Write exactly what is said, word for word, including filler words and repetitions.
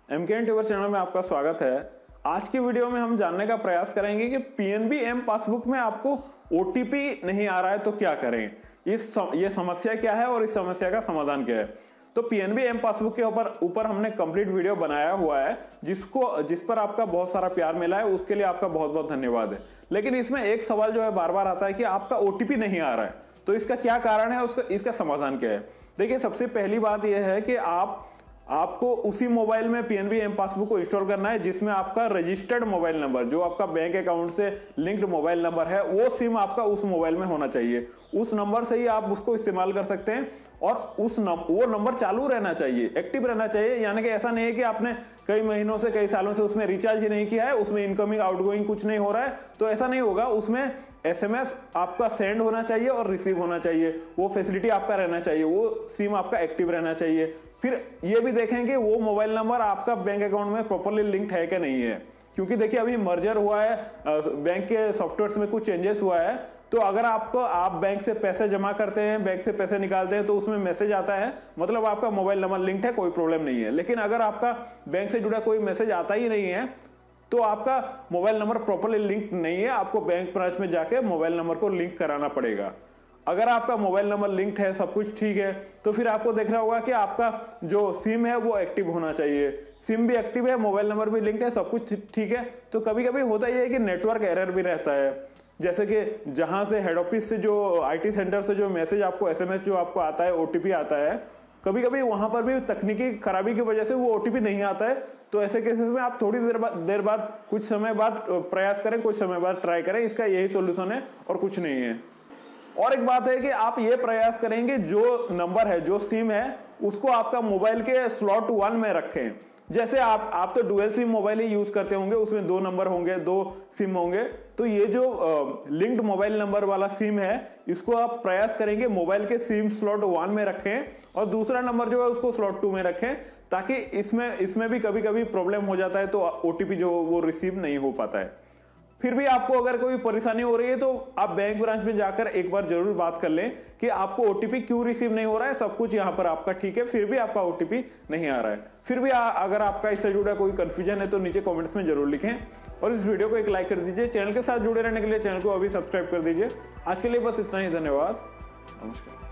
MKN tuber channel में आपका स्वागत है। आज की वीडियो में हम जानने का प्रयास करेंगे कि पीएनबी एम पासबुक में आपको ओटीपी नहीं आ रहा है तो क्या करें, इस सम, ये समस्या क्या है और इस समस्या का समाधान क्या है। तो पीएनबी एम पासबुक के ऊपर ऊपर हमने कंप्लीट वीडियो बनाया हुआ है, जिसको जिस पर आपका बहुत सारा प्यार मिला है, उसके लिए आपका बहुत बहुत धन्यवाद है। लेकिन इसमें एक सवाल जो है बार बार आता है कि आपका ओटीपी नहीं आ रहा है, तो इसका क्या कारण है, उसका इसका समाधान क्या है। देखिए, सबसे पहली बात यह है कि आप आपको उसी मोबाइल में पीएनबी एम पासबुक को इंस्टॉल करना है जिसमें आपका रजिस्टर्ड मोबाइल नंबर, जो आपका बैंक अकाउंट से लिंक्ड मोबाइल नंबर है, वो सिम आपका उस मोबाइल में होना चाहिए। उस नंबर से ही आप उसको इस्तेमाल कर सकते हैं और उस नम, वो नंबर चालू रहना चाहिए, एक्टिव रहना चाहिए। यानी कि ऐसा नहीं है कि आपने कई महीनों से कई सालों से उसमें रिचार्ज ही नहीं किया है, उसमें इनकमिंग आउटगोइंग कुछ नहीं हो रहा है, तो ऐसा नहीं होगा। उसमें एसएमएस आपका सेंड होना चाहिए और रिसीव होना चाहिए, वो फैसिलिटी आपका रहना चाहिए, वो सिम आपका एक्टिव रहना चाहिए। फिर ये भी देखेंगे वो मोबाइल नंबर आपका बैंक अकाउंट में प्रॉपर्ली लिंक्ड है कि नहीं है, क्योंकि देखिए अभी मर्जर हुआ है, बैंक के सॉफ्टवेयर में कुछ चेंजेस हुआ है। तो अगर आपको आप बैंक से पैसे जमा करते हैं, बैंक से पैसे निकालते हैं, तो उसमें मैसेज आता है, मतलब आपका मोबाइल नंबर लिंक्ड है, कोई प्रॉब्लम नहीं है। लेकिन अगर आपका बैंक से जुड़ा कोई मैसेज आता ही नहीं है, तो आपका मोबाइल नंबर प्रॉपर्ली लिंक नहीं है, आपको बैंक ब्रांच में जाके मोबाइल नंबर को लिंक कराना पड़ेगा। अगर आपका मोबाइल नंबर लिंक्ड है, सब कुछ ठीक है, तो फिर आपको देखना होगा कि आपका जो सिम है वो एक्टिव होना चाहिए। सिम भी एक्टिव है, मोबाइल नंबर भी लिंक्ड है, सब कुछ ठीक है। तो कभी कभी होता ही है कि नेटवर्क एरर भी रहता है, जैसे कि जहां से हेड ऑफिस से जो आईटी सेंटर से जो मैसेज आपको एसएमएस जो आपको आता है, ओटीपी आता है, कभी कभी वहां पर भी तकनीकी खराबी की वजह से वो ओटीपी नहीं आता है। तो ऐसे केसेस में आप थोड़ी देर बाद देर बाद कुछ समय बाद प्रयास करें, कुछ समय बाद ट्राई करें, इसका यही सोल्यूशन है और कुछ नहीं है। और एक बात है कि आप ये प्रयास करेंगे जो नंबर है, जो सिम है, उसको आपका मोबाइल के स्लॉट वन में रखें। जैसे आप आप तो डुअल सिम मोबाइल ही यूज करते होंगे, उसमें दो नंबर होंगे, दो सिम होंगे। तो ये जो लिंक्ड मोबाइल नंबर वाला सिम है, इसको आप प्रयास करेंगे मोबाइल के सिम स्लॉट वन में रखें और दूसरा नंबर जो है उसको स्लॉट टू में रखें, ताकि इसमें इसमें भी कभी कभी प्रॉब्लम हो जाता है, तो ओटीपी जो वो रिसीव नहीं हो पाता है। फिर भी आपको अगर कोई परेशानी हो रही है तो आप बैंक ब्रांच में जाकर एक बार जरूर बात कर लें कि आपको ओटीपी क्यों रिसीव नहीं हो रहा है। सब कुछ यहां पर आपका ठीक है, फिर भी आपका ओटीपी नहीं आ रहा है। फिर भी आ, अगर आपका इससे जुड़ा कोई कंफ्यूजन है तो नीचे कमेंट्स में जरूर लिखें और इस वीडियो को एक लाइक कर दीजिए। चैनल के साथ जुड़े रहने के लिए चैनल को अभी सब्सक्राइब कर दीजिए। आज के लिए बस इतना ही, धन्यवाद, नमस्कार।